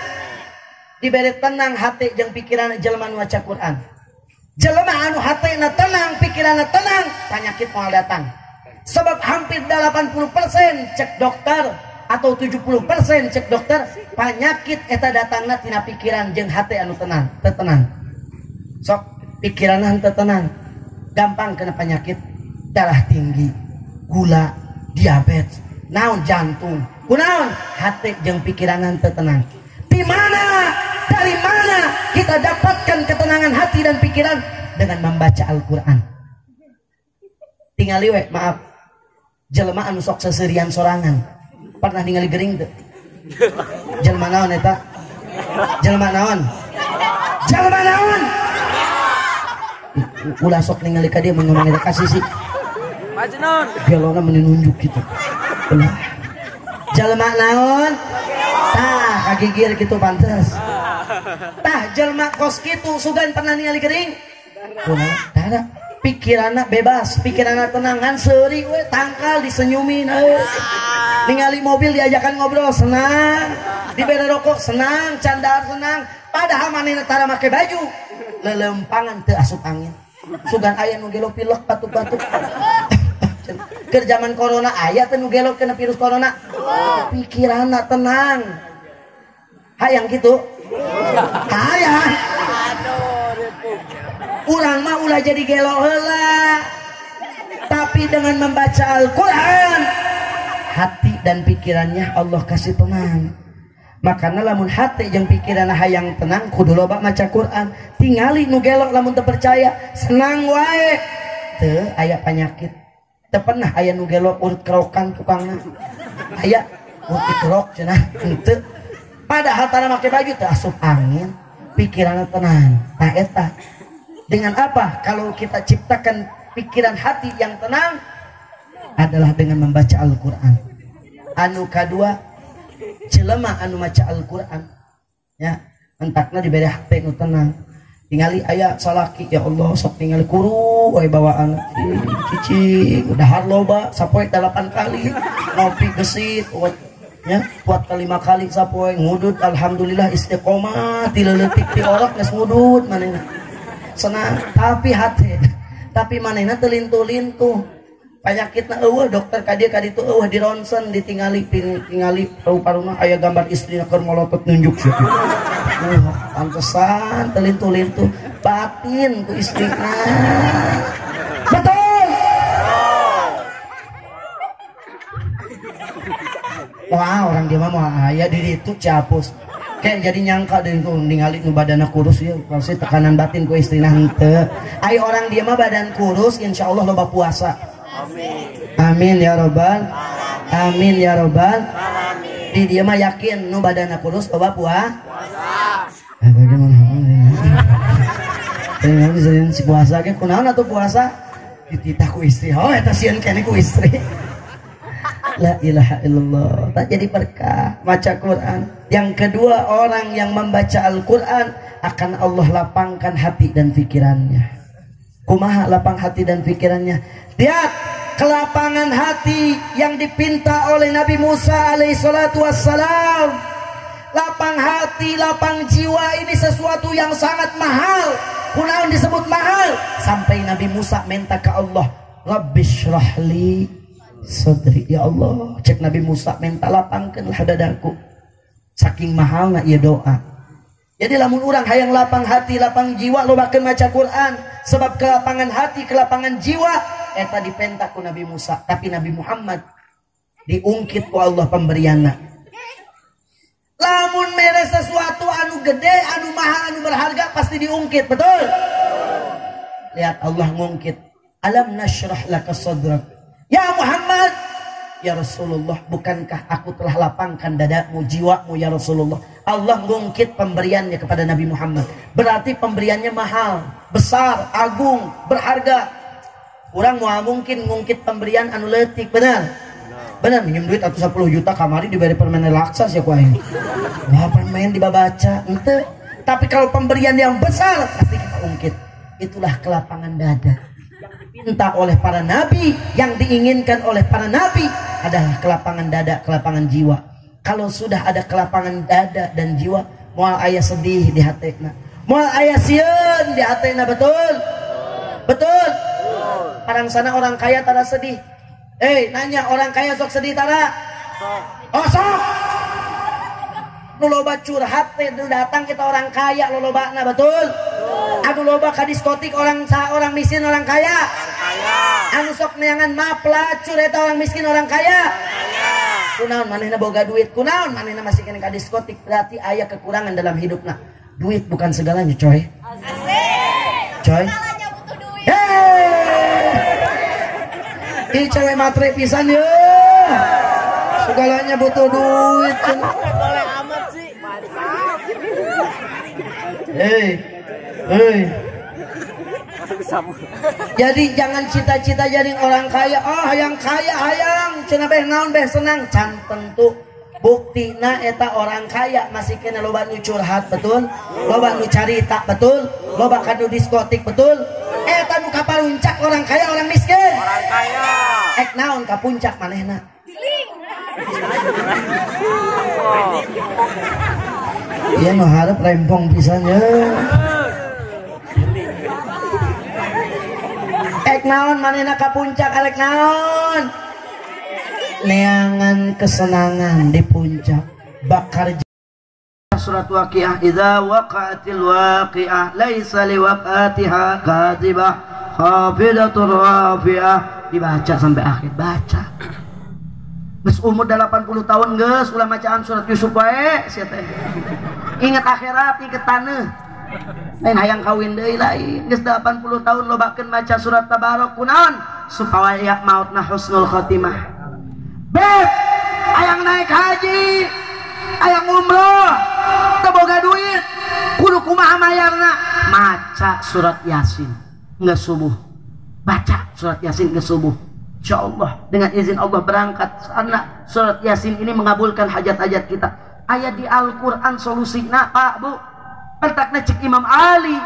dibere tenang hati jeung pikirana jelema nu maca Quran. Jelema anu hatena tenang, pikirana tenang, penyakit moal datang. Sebab hampir delapan puluh persen cek dokter atau tujuh puluh persen cek dokter penyakit eta datangna tina pikiran jeung hati anu tenang, teu tenang. Sok pikiranna teu tenang, gampang kena penyakit darah tinggi, gula, diabetes, naon jantung, kunaon hati jeung pikiran teu tenang. Di mana, dari mana kita dapatkan ketenangan hati dan pikiran? Dengan membaca Al-Quran. Tingali we, maaf, jelema anu sok seserian sorangan pernah ningali gering teu? Jelema naon eta? Jelema naon? Jelema naon? Ulah sok ningali ka dieu mun ngomong eta kasih sih. Majnun. Gelona menunjuk gitu. Ulah. Jelema naon? Tah kagigir gitu pantes. Tah jelema kos kitu sugan pernah ningali gering? Ulah, tara. Pikiranna bebas, pikiranna tenangan seuri we tangkal disenyumin euy. Ningali mobil diajakan ngobrol senang, dibere rokok senang, candar senang, padahal manehna tara make baju. Lelempangan teu asup angin. Sugan aya nu gelo pilek batuk-batuk. Keur zaman corona aya teh nu gelo kena virus corona. Pikiranna tenang. Hayang kitu. Hayang. Urang mah ulah jadi gelo heula. Tapi dengan membaca Al-Quran, hati dan pikirannya Allah kasih tenang. Makanya lamun hati jeung pikiran hayang tenang kudu loba maca Quran. Tingali nu gelo lamun teu percaya, senang wae. Teu aya penyakit. Teu pernah aya nu gelo urut kerokan tukangna. Aya urut kerok cenah henteu. Padahal tanah pakai baju teh asup angin, pikiran tenang. Nah eta dengan apa? Kalau kita ciptakan pikiran hati yang tenang adalah dengan membaca Al-Quran. Anu kedua, jelema anu maca Al-Quran ya entakna diberi H P nu tenang. Tingali aya salaki ya Allah sok tingali kuru we bawaan cici udah harloba sapoe delapan kali ngopi gesit ya kuat kelima kali sapoe ngudut alhamdulillah istiqomah ti leuletik ti orok geus ngudut manehna senang tapi hati tapi manehna teu lintu-lintu panyakitna eueuh dokter ka dieu ka ditu eueuh di ronsen ditingali tingali paru-paruna aya gambar istrina keur molotot nunjuk sih uh, pantesan teu lintu-lintu batin ku istrina betul. Wah orang dia mah mau aya di ditu capus kayak jadi nyangka dari itu ningali nu badanna kurus ya pasti tekanan batin ku istrina henteu ai orang dia mah badan kurus insyaallah loba puasa amin amin ya robbal amin ya robbal alamin di dia mah yakin nu badanna kurus loba puasa puasa bagaimana teh bisa si puasa ge kunaon atuh puasa dititah ku istri oh eta sieun kene ku istri. La ilaha illallah tak jadi berkah baca Quran. Yang kedua orang yang membaca Al-Quran akan Allah lapangkan hati dan pikirannya. Kumaha lapang hati dan pikirannya? Lihat kelapangan hati yang dipinta oleh Nabi Musa alaihi salatu wassalam. Lapang hati, lapang jiwa ini sesuatu yang sangat mahal. Kunaon disebut mahal? Sampai Nabi Musa minta ke Allah, Rabbishrahli sadri ya Allah, cek Nabi Musa minta lapangkanlah dadaku saking mahalna ieu doa. Jadi lamun urang hayang lapang hati lapang jiwa lobakeun maca Quran sebab kelapangan hati kelapangan jiwa eta dipenta ku Nabi Musa tapi Nabi Muhammad diungkit ku Allah pemberianna. Lamun mere sesuatu anu gede anu mahal anu berharga pasti diungkit betul. Lihat Allah ngungkit alam nasyrah laka sadrak ya Muhammad, ya Rasulullah, bukankah aku telah lapangkan dadamu, jiwamu ya Rasulullah. Allah ngungkit pemberiannya kepada Nabi Muhammad. Berarti pemberiannya mahal, besar, agung, berharga. Orang mau mungkin ngungkit pemberian anu leutik, benar? Benar, minjem duit atau sepuluh juta kamari diberi permen laksas ya kuaing. Wah, permen dibaca, ente. Tapi kalau pemberian yang besar pasti kita ungkit. Itulah kelapangan dada. Minta oleh para nabi, yang diinginkan oleh para nabi adalah kelapangan dada, kelapangan jiwa. Kalau sudah ada kelapangan dada dan jiwa, moal aya sedih di hatena, moal aya sieun di hatena, betul? Betul? Orang sana orang kaya tara sedih. Eh, nanya orang kaya sok sedih tara? Oh sok. Nu loba curhat teh datang kita orang kaya lo lobana, betul? Anu loba ka diskotik orang orang miskin orang kaya. Kaya. Anu sok neangan mah pelacur eta orang miskin orang kaya. Kaya. Kunaon manehna boga duit? Kunaon manehna masih kena ka diskotik? Berarti aya kekurangan dalam hidupna. Duit bukan segalanya, coy. Asik. Coy. Segalanya butuh duit. Hei. Ih cewek matre pisan ye. Segalanya butuh duit. Boleh amat sih. Mantap. Hei. Hei. Jadi jangan cita-cita jadi orang kaya. Oh hayang kaya hayang cenah beh naon beh senang can tentu buktina eta orang kaya masih kena loba nu curhat, betul? Loba nu carita, betul? Loba kanu diskotik, betul? Eta nu ka puncak orang kaya orang miskin. Orang kaya. Ek naon ka puncak manehna? Iya mah harap rempong pisan ya. Ek naon manehna ka puncak alek naon? Neangan kesenangan di puncak. Bakar surat Waqiah idza waqa'atil waqi'ah laisa liwaqatiha kadhibah khafidatur rafi'ah. Dibaca sampai akhir, baca. Geus umur delapan puluh tahun geus ulah bacaan surat Yusuf wae sia teh. Ingat akhirat, ingat taneuh. Lain hayang kawin deui lain. Geus delapan puluh tahun lobakeun maca surat Tabarok kunaon? Supaya mautna husnul khotimah. Beb, hayang naik haji. aya umroh teu boga duit kudu kumaha mayarna maca surat Yasin geus subuh baca surat Yasin geus subuh insyaallah dengan izin Allah berangkat karena surat Yasin ini mengabulkan hajat-hajat kita. Aya di Al-Qur'an solusina Pak Bu pentakna cek Imam Ali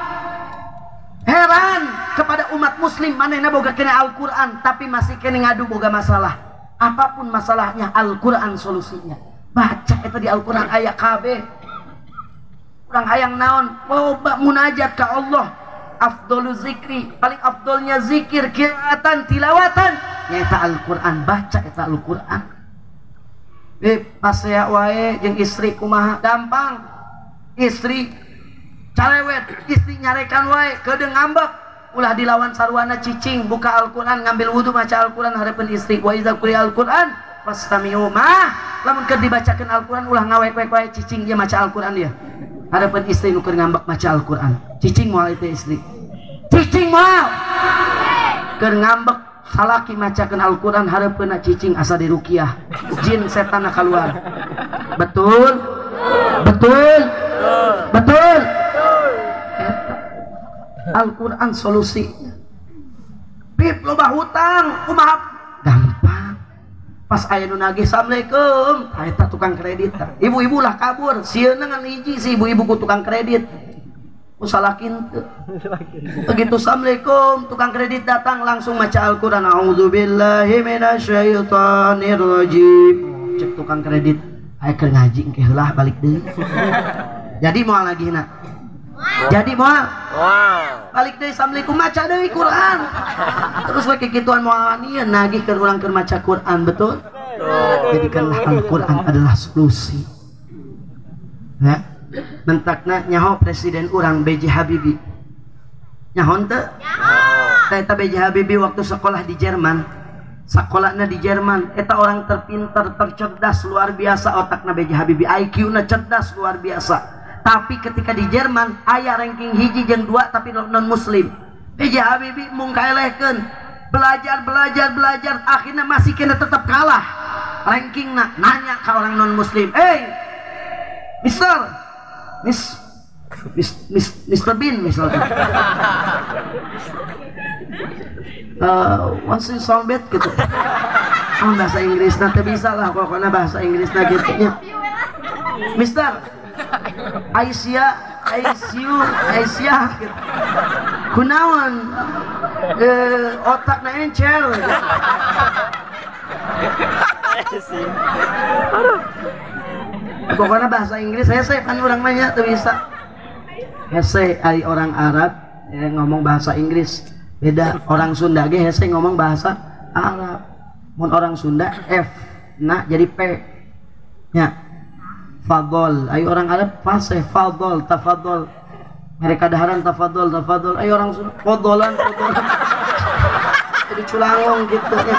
heran kepada umat muslim manehna boga kena Al-Qur'an tapi masih kena ngadu boga masalah apapun masalahnya Al-Qur'an solusinya baca itu di Al-Qur'an aya kabeh urang hayang naon loba munajat ka Allah afdolu zikri paling afdolnya zikir qiraatan tilawatan nyaeta Al-Qur'an baca eta Al-Qur'an eh pas saya wae jeung istri kumaha gampang istri carewet istri nyarekan wae keudeuh ngambek ulah dilawan sarwana cicing buka Al-Qur'an ngambil wudu maca Al-Qur'an hareupeun istri wa iza quri Al-Qur'an fastami'u mah lamun keur dibacakeun Al-Qur'an ulah ngawek-wek wae cicing dia maca Al-Qur'an dia hareupeun istri nu keur ngambek maca Al-Qur'an cicing moal itu istri cicing moal keur ngambek salaki macakeun Al-Qur'an hareupeunna cicing asa diruqyah jin setan keluar betul betul betul Al-Qur'an solusi pip loba hutang kumaha gampang pas aya nu nagih assalamualaikum eta tukang kredit ibu-ibu lah kabur sieun ngan hiji si ibu-ibu ku tukang kredit usalakin teu begitu assalamualaikum tukang kredit datang langsung maca Al-Qur'an a'udzubillahi minasyaitonir rajim cek tukang kredit aya keur ngaji engke heulah balik deui jadi moal lagi na jadi moal balik deui assalamualaikum maca deui Quran terus we kikituan moal anieu nagih keur urang keur maca Quran betul jadikanlah Al-Quran adalah solusi ya mentakna nyaho presiden urang B J Habibie nyahon teu nyaho eta B J Habibie waktu sekolah di Jerman sekolahna di Jerman eta orang terpintar tercerdas luar biasa otakna B J Habibie I Q-na cerdas luar biasa tapi ketika di Jerman aya ranking hiji jeung dua tapi non muslim B J Habibie mung kaelehkeun belajar belajar belajar akhirnya masih kena tetap kalah rankingna nanya ke orang non muslim hey mister Miss Miss Miss Mister Bean misalnya uh, what's in soundbed gitu oh bahasa Inggris nanti bisa lah pokoknya bahasa Inggris nah gitu nya Mister Aisyah Aisyah Aisyah gitu kunaon uh, otakna encer gitu. Pokoknya bahasa Inggris hese kan orang nanya tuh bisa hese ari orang Arab ya, ngomong bahasa Inggris beda orang Sunda ge hese ngomong bahasa Arab mun orang Sunda F nah jadi P nya fadol ayo orang Arab fase fadol tafadol mereka daharan tafadol tafadol ayo orang Sunda fodolan fodolan jadi culangong gitu ya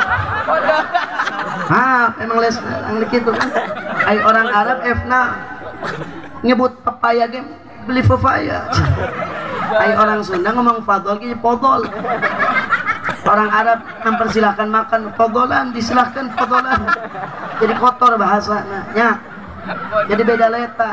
ah emang les anglik gitu kan ay orang Arab F-na nyebut pepaya game beli pepaya ay orang Sunda ngomong fadol gitu podol orang Arab mempersilahkan makan podolan disilahkan podolan jadi kotor bahasanya ya jadi beda leta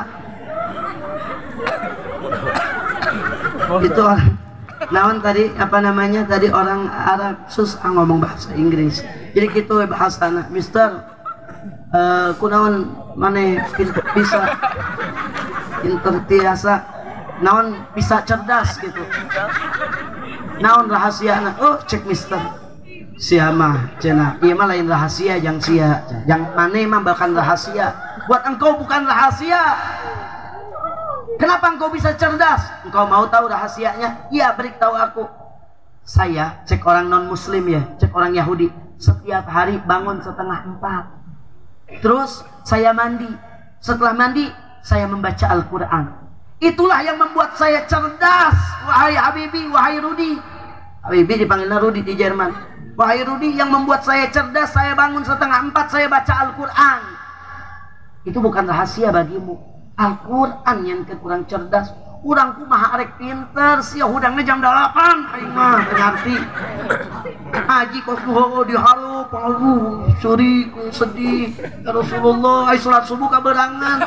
itu naon tadi apa namanya tadi orang Arab susah ngomong bahasa Inggris jadi gitu bahasana Mister Uh, kunaon maneh bisa intertiasa naon bisa cerdas gitu naon rahasiana oh cek mister sia mah cenah ieu mah lain rahasia yang sia yang maneh mah bahkan rahasia buat engkau bukan rahasia kenapa engkau bisa cerdas engkau mau tahu rahasianya iya beritahu aku saya cek orang non muslim ya cek orang Yahudi setiap hari bangun setengah empat terus saya mandi setelah mandi saya membaca Al-Quran itulah yang membuat saya cerdas wahai Habibie wahai Rudi Habibie dipanggilnya Rudi di Jerman wahai Rudi yang membuat saya cerdas saya bangun setengah empat saya baca Al-Quran itu bukan rahasia bagimu Al-Quran yang kurang cerdas urang kumaha arek pinter sia hudangna jam delapan aing mah ngarti haji kos nuhun dihalu pangalu suri ku sedih ya Rasulullah ai salat subuh kaberangan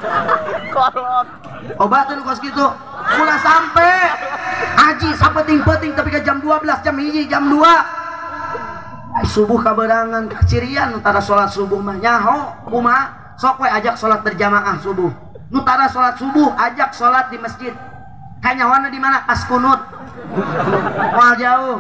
Kolot. obat nu kos kitu ulah sampe haji sapeting-peting tapi ke jam dua belas jam hiji jam dua ai subuh kaberangan kacirian utara salat subuh mah nyaho kumaha sok we ajak salat berjamaah subuh nutara salat subuh ajak salat di masjid kanyawana di mana pas kunut mal jauh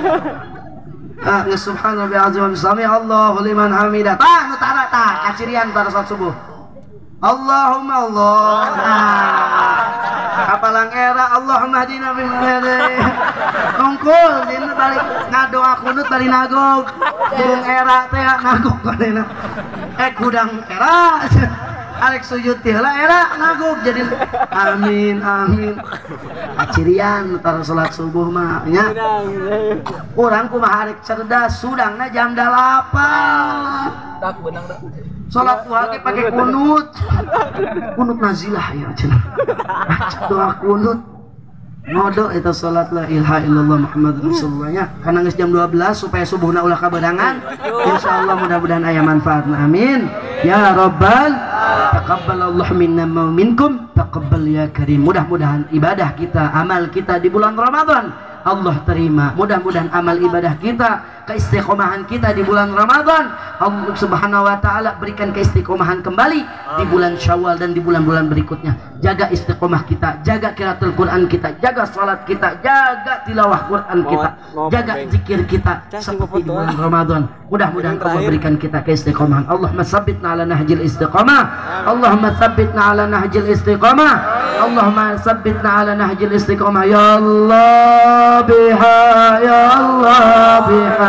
ah subhanallah bi'azim sami Allahu liman hamidah tah nutara tah kacirian nutara salat subuh Allahumma Allah nah, kapalang era Allahumma hadina fi hadi nungkul dina balik ngadoa kunut bari nagog burung era teh nagog kadena eh kudang era arek sujud teh lah era nagog jadi amin amin acirian tar salat subuh mah nya urang kumaha arek cerdas sudangna jam delapan Tak benang dah. salat duha ge pake kunut kunut nazilah ya cenah doa kunut ngodo eta salat la ilaha illallah Muhammad Rasulullahnya karena geus jam dua belas supaya subuhna ulah kaberangan insyaallah mudah-mudahan aya manfaatna amin ya rabbal taqabbalallahu minna wa minkum taqabbal ya karim mudah-mudahan ibadah kita amal kita di bulan Ramadan Allah terima mudah-mudahan amal ibadah kita keistiqomahan kita di bulan Ramadan Allah subhanahu wa ta'ala berikan keistiqomahan kembali di bulan Syawal dan di bulan-bulan berikutnya jaga istiqomah kita jaga qiraatul Quran kita jaga salat kita jaga tilawah Quran kita jaga zikir kita seperti di bulan Ramadan mudah-mudahan Allah berikan kita keistiqomahan Allahumma tsabbitna ala nahjil istiqomah Allahumma tsabbitna ala nahjil istiqomah Allahumma tsabbitna ala nahjil istiqomah ya Allah biha ya Allah biha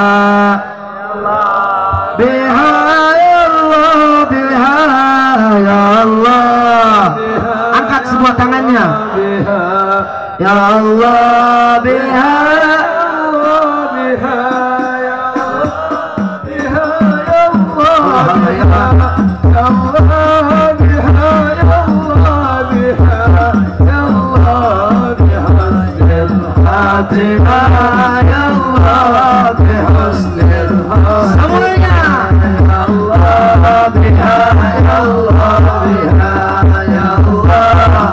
biha ya Allah biha ya Allah angkat semua tangannya ya Allah biha ya Allah biha ya Allah biha ya Allah ya Allah biha ya Allah biha ya Allah bihasnil khatimah ya Allah bihasnil semuanya ya Allah biha ya Allah biha ya Allah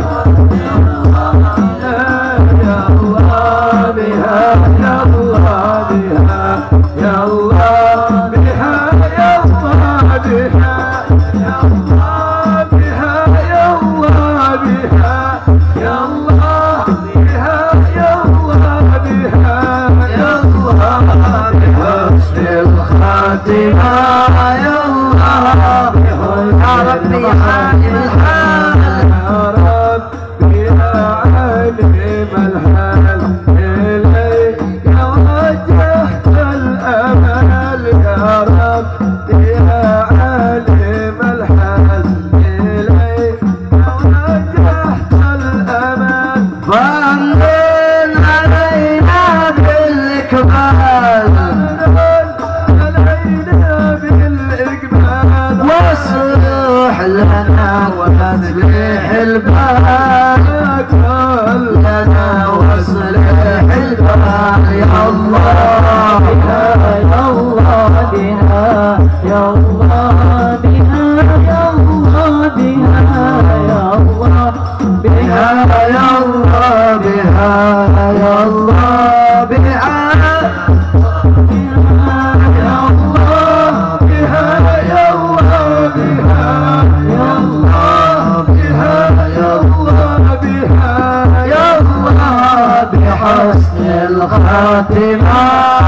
ya Allah biha ya Allah biha ya Allah biha ya Allah biha ya Allah biha ya Allah biha ya Allah biha ya Allah biha ya Allah bihasnil khatimah ya Allah ya Rabbi halil hal ya Rabbi ya alim al hal ilayka wajjahta al amal ya Rabbi ya alim al hal ilayka wajjahta al amal فامن علينا بالإقبال واصلح لنا واصلح البال لنا واصلح البال يا الله يا الله بها يا الله بها يا الله بها يا الله بها يا الله بها يا الله بها يا الله بها يا الله بها يا الله بها يا الله بها يا الله بحسن الخاتمة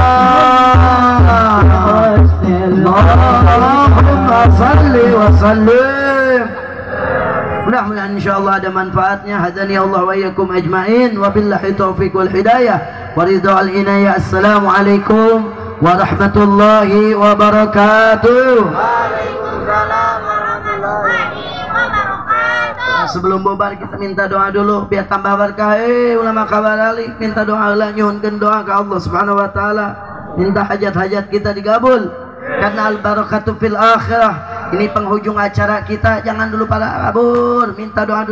اللهم صل وسلم mudah-mudahan insyaallah ada manfaatnya hadani Allah wa iyyakum ajmain wabillahi taufiq wal hidayah wa ridha al inayah assalamualaikum warahmatullahi wabarakatuh. Waalaikumsalam warahmatullahi wabarakatuh. Sebelum bobar kita minta doa dulu biar tambah berkah. Eh ulama kabar alik minta doa lah nyuhunkeun doa ke Allah Subhanahu wa taala. Minta hajat-hajat kita digabul karena al barakatu fil akhirah. Ini penghujung acara kita, jangan dulu pada kabur, minta doa dulu.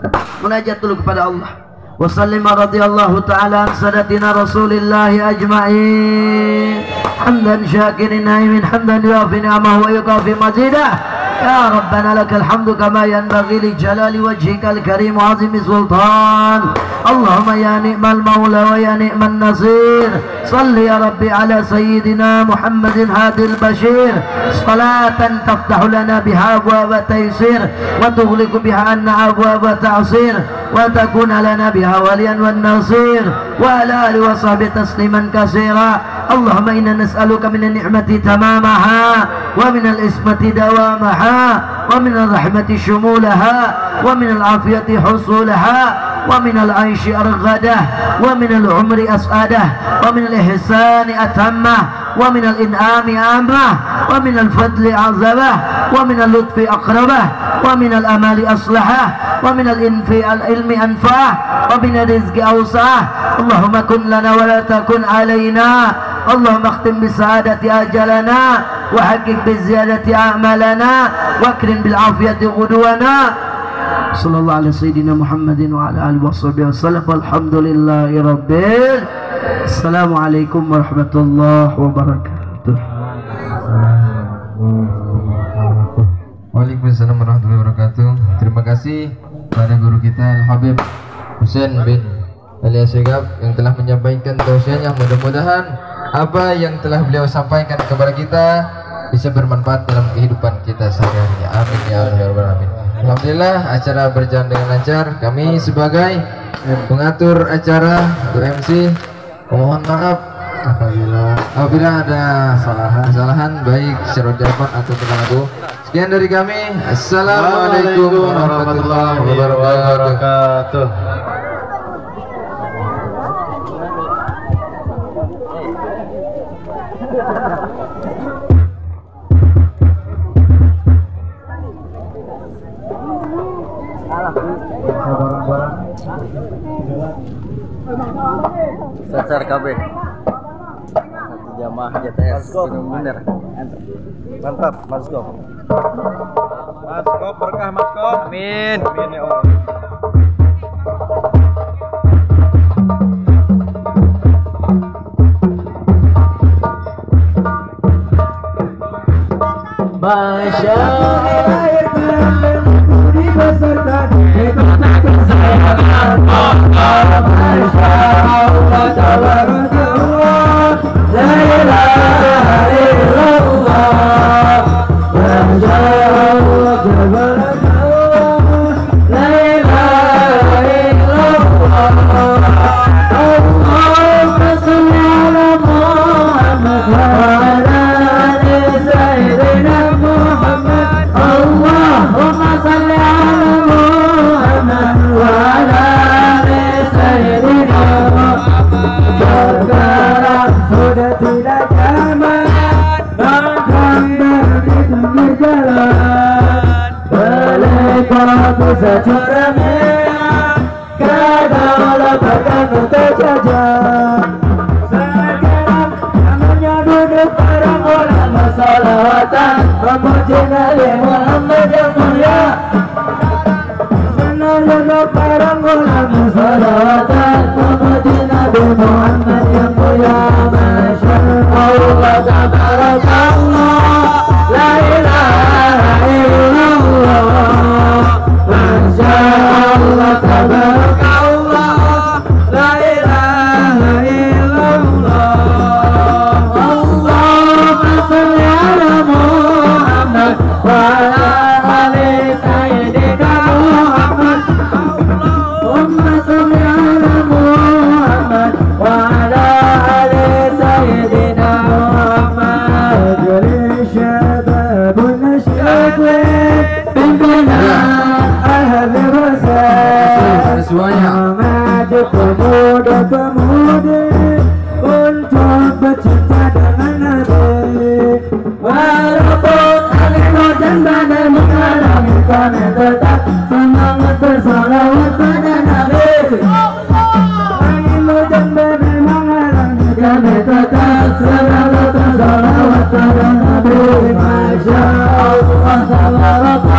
Munajat dulu kepada Allah. Wa sallama radhiyallahu ta'ala an sadatina Rasulillah ajma'in. Hamdan syakirin na'imin hamdan yuafi ni'amahu wa yukafi mazidah. Ya Rabbana lakal hamdu kama yanbaghi li jalali wajhikal karim wa azimi sultan. Allahumma ya ni'mal maula wa ya ni'man nasir. Salli ya Rabbi ala sayyidina Muhammadin hadil bashir. Salatan taftahu lana biha abwaba taysir wa tughliqu biha anna abwaba ta'sir wa takuna lana biha waliyan wan nasir wa ala alihi wa sahbihi tasliman katsira. Allahumma inna nas'aluka minan ni'mati tamamaha wa minal ismati dawamaha wa minal rahmati shumulaha wa minal afiyati husulaha wa minal aishi arghadah wa minal umri as'adah wa minal ihsani atammah wa minal in'ami amah wa minal fadli azabah wa minal lutfi aqrabah wa minal amali aslahah wa minal infi al ilmi anfa'ah wa minal rizqi awsa'ah. Allahumma kun lana wa la takun alayna. Allahumma akhtim bisaadati ajalana wa haqiq biziyadati a'malana wa akrim bil afiyati ghudwana. Sallallahu alaihi sayyidina Muhammadin wa ala alihi washabihi wasallam. Walhamdulillahi rabbil. Assalamualaikum warahmatullahi wabarakatuh. Waalaikumsalam warahmatullahi wabarakatuh. Terima kasih pada guru kita Al-Habib Husain bin Ali Asygaf yang telah menyampaikan tausiahnya. Mudah-mudahan apa yang telah beliau sampaikan kepada kita bisa bermanfaat dalam kehidupan kita sehari-hari. Amin ya Allah ya Rabbal alamin. Alhamdulillah acara berjalan dengan lancar. Kami sebagai pengatur acara atau M C mohon maaf apabila apabila ada kesalahan, kesalahan baik secara ucapan atau perilaku. Sekian dari kami. Assalamualaikum warahmatullahi wabarakatuh. Sacar K B satu jamaah J T S bener-bener mantap. Mas Gop Mas Gop berkah Mas Gop. Amin amin ya Allah. Masya Masya Allah,